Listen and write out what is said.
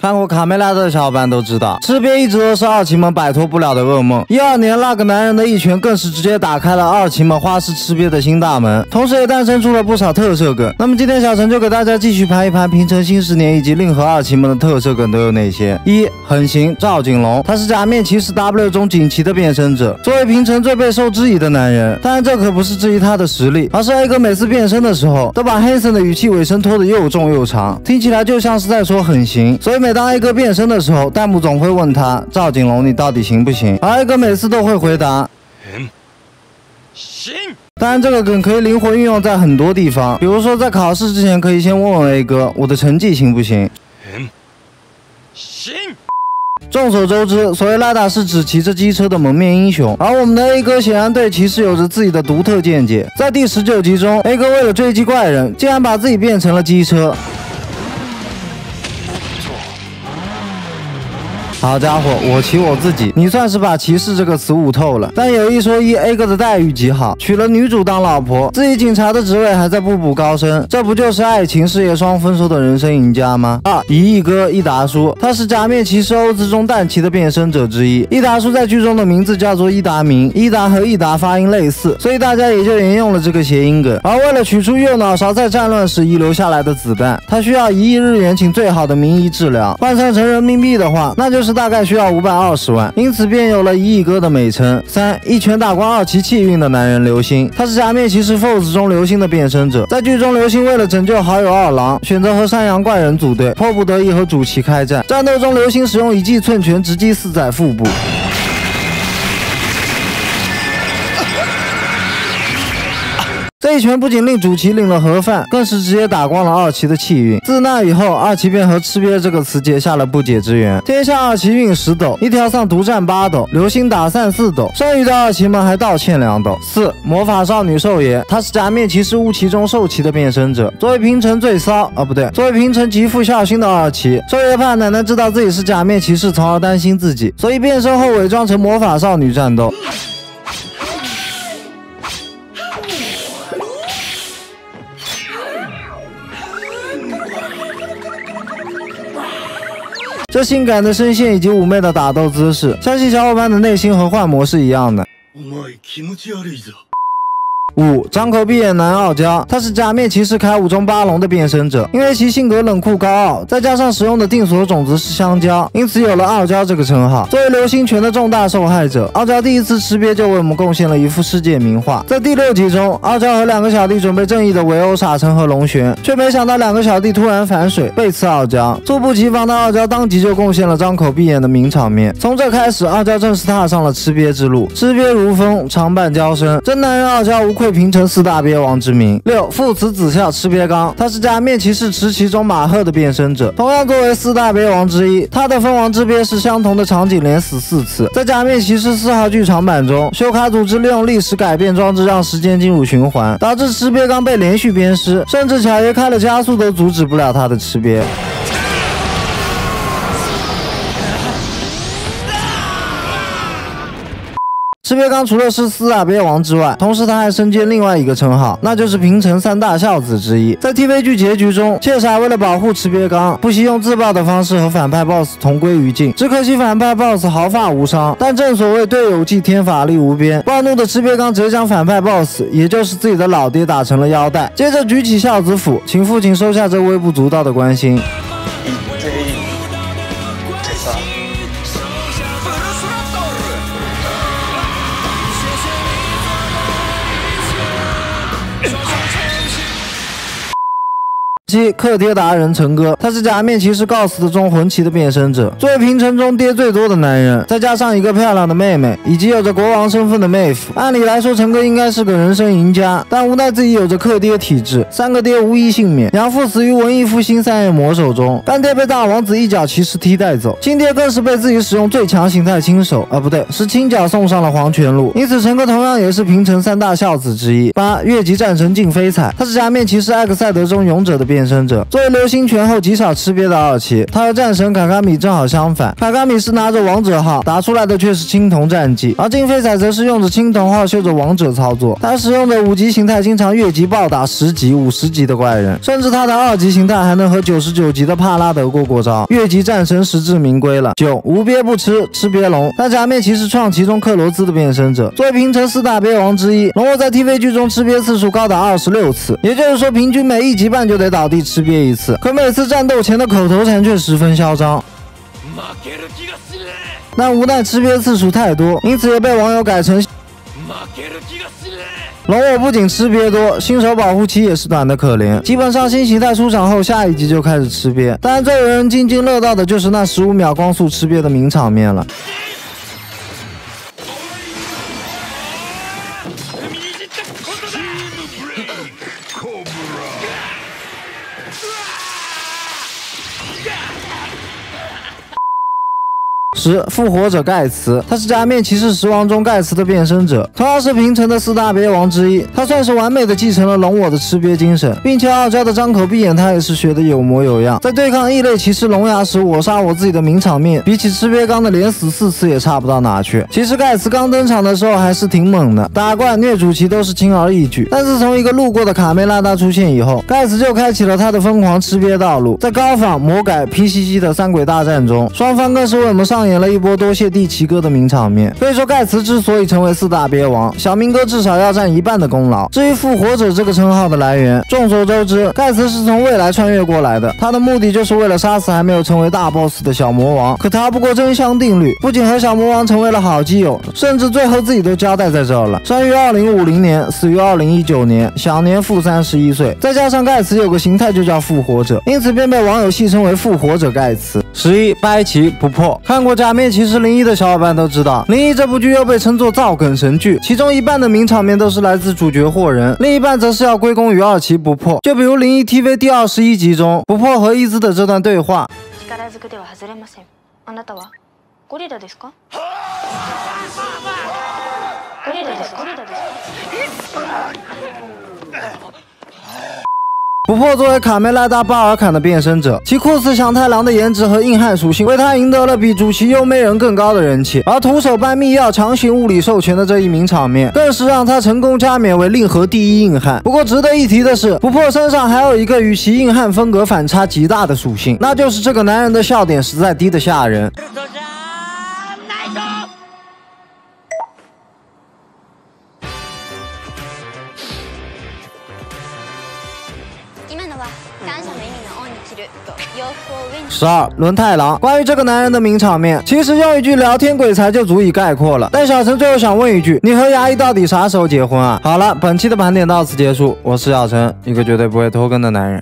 看过卡梅拉的小伙伴都知道，吃瘪一直都是二期们摆脱不了的噩梦。12年那个男人的一拳更是直接打开了二期们花式吃瘪的新大门，同时也诞生出了不少特色梗。那么今天小陈就给大家继续盘一盘平成新10年以及令和二期们的特色梗都有哪些。一、狠行赵景龙，他是假面骑士 W 中锦旗的变身者，作为平成最备受质疑的男人，当然这可不是质疑他的实力，而是 A 哥每次变身的时候都把黑森的语气尾声拖得又重又长，听起来就像是在说狠行。所以每当 A 哥变身的时候，弹幕总会问他赵景龙你到底行不行，而 A 哥每次都会回答行。当然这个梗可以灵活运用在很多地方，比如说在考试之前可以先问问 A 哥我的成绩行不行。行。众所周知，所谓拉达是指骑着机车的蒙面英雄，而我们的 A 哥显然对骑士有着自己的独特见解。在第19集中 ，A 哥为了追击怪人，竟然把自己变成了机车。好家伙，我骑我自己，你算是把骑士这个词悟透了。但有一说一 ，A 哥的待遇极好，娶了女主当老婆，自己警察的职位还在步步高升，这不就是爱情事业双丰收的人生赢家吗？二、一哥一达叔，他是假面骑士欧兹中淡骑的变身者之一。一达叔在剧中的名字叫做伊达明，伊达和伊达发音类似，所以大家也就沿用了这个谐音梗。而为了取出右脑勺在战乱时遗留下来的子弹，他需要1亿日元请最好的名医治疗，换算成人民币的话，那就是大概需要520万，因此便有了一亿哥的美称。三、一拳打光2期气运的男人刘星，他是假面骑士 FOS 中刘星的变身者。在剧中，刘星为了拯救好友二郎，选择和山羊怪人组队，迫不得已和主旗开战。战斗中，刘星使用一记寸拳直击4仔腹部。这一拳不仅令主旗领了盒饭，更是直接打光了2期的气运。自那以后，2期便和吃瘪这个词结下了不解之缘。天下2期运10斗，一条上独占8斗，刘星打散4斗，剩余的2期们还倒欠2斗。4、魔法少女兽爷，他是假面骑士乌骑中兽骑的变身者，作为平成最骚作为平成极富孝心的2期，兽爷怕奶奶知道自己是假面骑士，从而担心自己，所以变身后伪装成魔法少女战斗。这性感的声线以及妩媚的打斗姿势，相信小伙伴的内心和幻魔是一样的。5、张口闭眼男傲娇，他是假面骑士铠武中巴龙的变身者，因为其性格冷酷高傲，再加上使用的定锁种子是香蕉，因此有了傲娇这个称号。作为流星拳的重大受害者，傲娇第一次吃瘪就为我们贡献了一幅世界名画。在第6集中，傲娇和2个小弟准备正义的围殴傻成和龙玄，却没想到2个小弟突然反水，背刺傲娇，猝不及防的傲娇当即就贡献了张口闭眼的名场面。从这开始，傲娇正式踏上了吃瘪之路，吃瘪如风，常伴娇生，真男人傲娇无愧平成4大鳖王之名。6、父慈子孝吃瘪刚，他是假面骑士持旗中马赫的变身者，同样作为4大鳖王之一，他的封王之鳖是相同的场景连死4次。在假面骑士4号剧场版中，修卡组织利用历史改变装置让时间进入循环，导致吃瘪刚被连续鞭尸，甚至巧爷开了加速都阻止不了他的吃瘪。吃瘪刚除了是4大鳖王之外，同时他还身兼另外一个称号，那就是平成3大孝子之一。在 TV 剧结局中，切傻为了保护吃瘪刚，不惜用自爆的方式和反派 BOSS 同归于尽，只可惜反派 BOSS 毫发无伤。但正所谓队友技天法力无边，暴怒的吃瘪刚直接将反派 BOSS 也就是自己的老爹打成了腰带，接着举起孝子斧，请父亲收下这微不足道的关心。7、克爹达人陈哥，他是假面骑士 GOST 中魂骑的变身者，作为平成中爹最多的男人，再加上一个漂亮的妹妹，以及有着国王身份的妹夫，按理来说陈哥应该是个人生赢家，但无奈自己有着克爹体质，3个爹无一幸免，养父死于文艺复兴3叶魔手中，干爹被大王子一脚骑士踢带走，亲爹更是被自己使用最强形态亲手是亲脚送上了黄泉路，因此陈哥同样也是平成3大孝子之一。8、越级战神静飞彩，他是假面骑士艾克赛德中勇者的变变身者。作为流星拳后极少吃瘪的奥奇，他和战神卡卡米正好相反。卡卡米是拿着王者号，打出来的却是青铜战绩，而金飞彩则是用着青铜号，秀着王者操作。他使用的5级形态经常越级暴打10级、50级的怪人，甚至他的2级形态还能和99级的帕拉德过招，越级战神实至名归了。9无鳖不吃，吃鳖龙。他假面骑士创其中克罗兹的变身者，作为平成4大鳖王之一，龙我在 TV 剧中吃鳖次数高达26次，也就是说平均每1级半就得倒地吃鳖1次。可每次战斗前的口头禅却十分嚣张。但无奈吃鳖次数太多，因此也被网友改成龙我不仅吃鳖多，新手保护期也是短的可怜，基本上新形态出场后下一集就开始吃鳖。当然最为人津津乐道的就是那15秒光速吃鳖的名场面了。10复活者盖茨，他是假面骑士10王中盖茨的变身者，同样是平成的4大鳖王之一。他算是完美的继承了龙我的吃鳖精神，并且傲娇的张口闭眼他也是学的有模有样。在对抗异类骑士龙牙时我杀我自己的名场面，比起吃鳖刚的连死4次也差不到哪去。其实盖茨刚登场的时候还是挺猛的，打怪虐主骑都是轻而易举，但自从一个路过的卡梅拉达出现以后，盖茨就开启了他的疯狂吃鳖道路。在高仿、魔改、PCG 的3轨大战中，双方更是为我们上演了一波多谢地奇哥的名场面。可以说盖茨之所以成为4大鳖王，小明哥至少要占1半的功劳。至于复活者这个称号的来源，众所周知，盖茨是从未来穿越过来的，他的目的就是为了杀死还没有成为大 boss 的小魔王。可逃不过真香定律，不仅和小魔王成为了好基友，甚至最后自己都交代在这儿了。生于2050年，死于2019年，享年负31岁。再加上盖茨有个形态就叫复活者，因此便被网友戏称为复活者盖茨。11掰旗不破，看过假面骑士01的小伙伴都知道，01这部剧又被称作造梗神剧，其中一半的名场面都是来自主角霍人，另一半则是要归功于二期不破。就比如01 TV 第21集中，不破和伊兹的这段对话。不破作为卡梅拉达巴尔坎的变身者，其酷似祥太郎的颜值和硬汉属性为他赢得了比主骑优美人更高的人气，而徒手搬密钥强行物理授权的这一名场面，更是让他成功加冕为令和第一硬汉。不过值得一提的是，不破身上还有一个与其硬汉风格反差极大的属性，那就是这个男人的笑点实在低得吓人。12轮太郎，关于这个男人的名场面，其实用一句聊天鬼才就足以概括了。但小陈最后想问一句，你和牙医到底啥时候结婚啊？好了，本期的盘点到此结束，我是小陈，一个绝对不会拖更的男人。